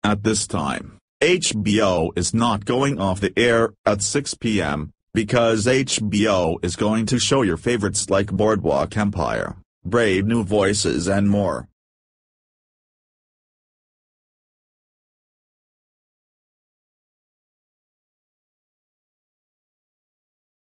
At this time, HBO is not going off the air at 6 p.m., because HBO is going to show your favorites like Boardwalk Empire, Brave New Voices and more.